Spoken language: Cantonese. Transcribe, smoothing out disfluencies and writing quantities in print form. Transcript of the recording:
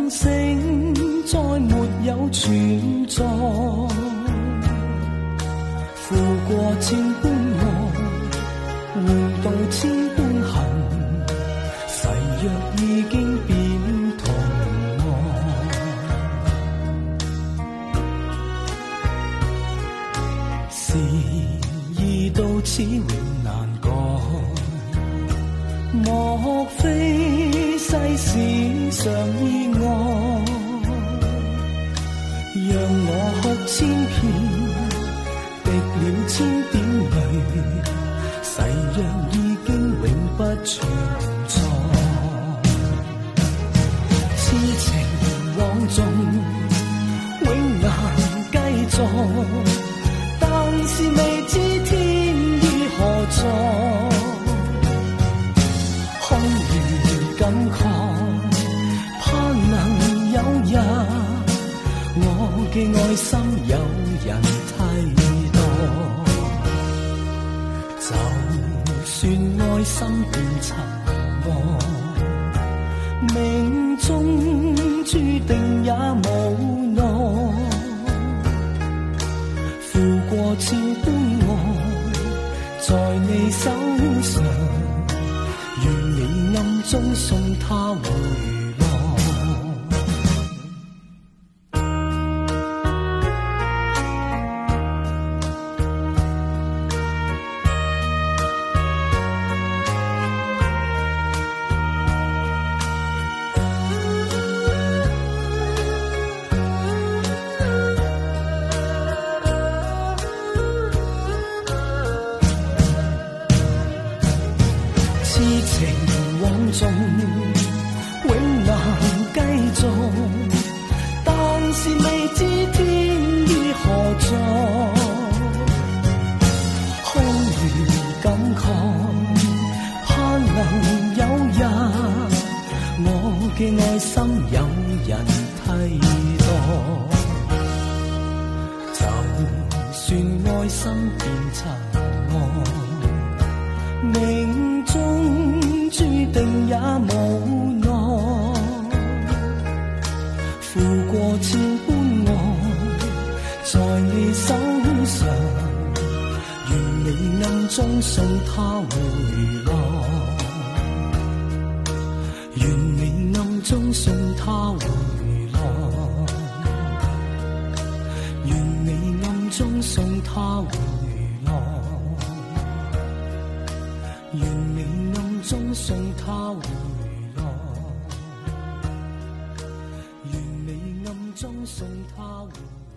星再没有存在，负过千般爱，换到千般恨，誓约已经变童话，事已到此永难改，莫非世事常意外，让我哭千遍，滴了千点泪，誓约已经永不存在，痴情枉纵永难继续，但是未知天意何在，空餘感慨，盼能有日我嘅愛心有人替代，就算愛心變塵埃，命中注定也無奈，負過千般愛在你手上，願你暗中送他回來。痴情枉縱永難繼續，但是未知天意何在，空餘感慨，盼能有日我嘅愛心有人替代，就算愛心變塵埃，命中注定也無奈，負過千般愛在你手上，願你暗中送他回來，願你暗中送他回來，願你暗中送他回來，願你暗中送他回來，願你暗中送他回來。